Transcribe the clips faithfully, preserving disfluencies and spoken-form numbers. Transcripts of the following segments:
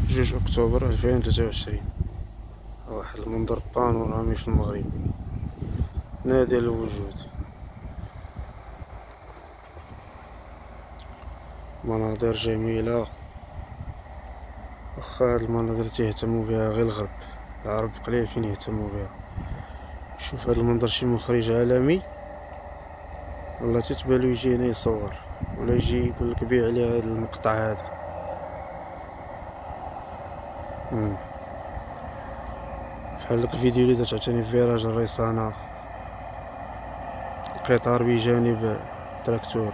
جوج أكتوبر ألفين وثلاثة وعشرين. واحد المنظر بانورامي في المغرب نادر الوجود، مناظر جميلة. واخا هاد المناظر تيهتمو بها غير الغرب، العرب قليل فين يهتمو بها. شوف هاد المنظر، شي مخرج عالمي والله تتبالو يجي هنا يصور ولا يجي يقولك بيع لي هاد المقطع هذا. مم. بحال داك الفيديو اللي درت عاوتاني فيراج الريصانة، قطار بجانب تراكتور.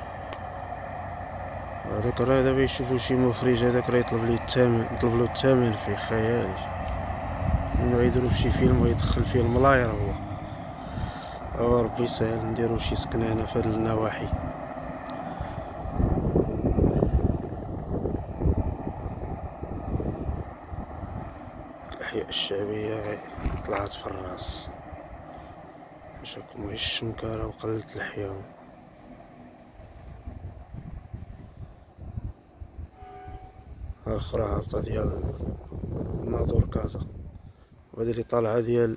هذاك راه دابا يشوفو شي مخرج، هذاك راه يطلب ليه الثمن، يطلب له الثمن فيه خيالي، انه يديرو فشي فيلم ويدخل فيه الملاير. هو او ربي يسهل نديرو شي سكنة هنا في هاد النواحي. الأحياء الشعبية طلعت في الراس، جاكم غير الشمكارة وقلت الحياة. الاخرى هابطة ديال ناظور كازا، وهادي اللي طالعة ديال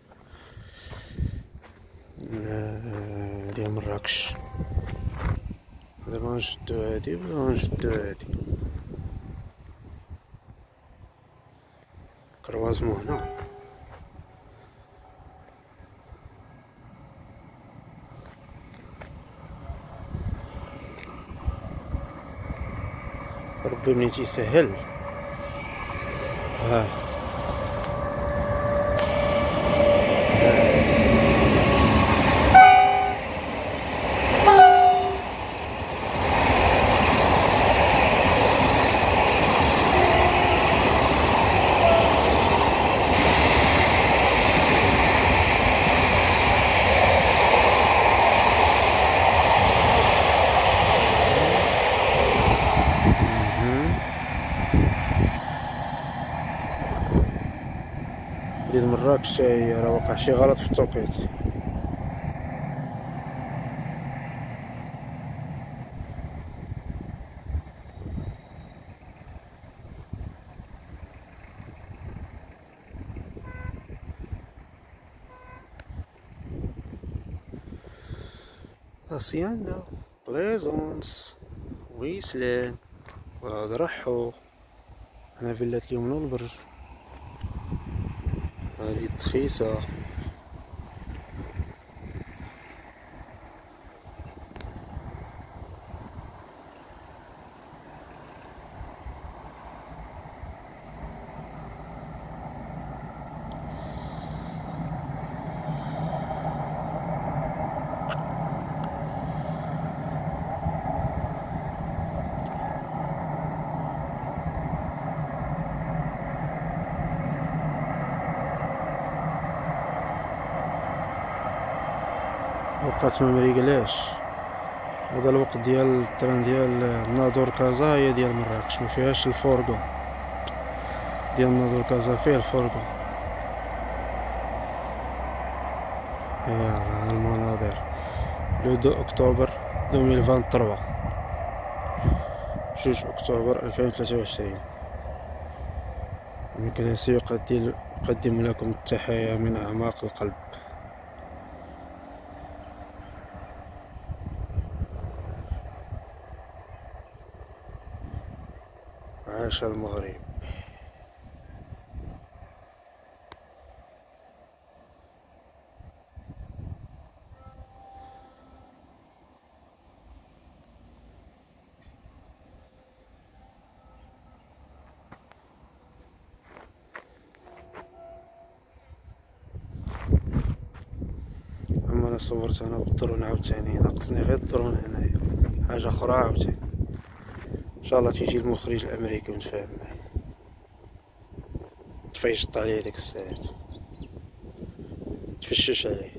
ديال مراكش. دابا غنشدو هادي ولا غنشدو هادي؟ كروازمو هنا. ربي منين تيسهل. ها ديال مراكش، هي راه وقع شي غلط في التوقيت. هاسياندا، بليزونس، ويسلان، ولاد رحو. انا فيلات اليوم من البرج، هادي الدخيسة. وقت ما مريقلاش، هذا الوقت ديال التران ديال ناظور كازا هي ديال مراكش، ما فيهاش الفورغو ديال ناظور كازا، فيه الفورغو. يلا المناظر لو دو اكتوبر ألفين وثلاثة وعشرين، جوج اكتوبر ألفين وثلاثة وعشرين. مكناسي يقدم يقدم لكم التحايا من اعماق القلب. عاش المغرب. اما انا صورت انا بالدرون عاوتاني، ناقصني غير الدرون هنايا، حاجه اخرى عاوتاني. ان شاء الله تيجي المخرج الامريكي ونتفاهم معاه، تفيشط عليه ديك الساعات، تفشش عليه.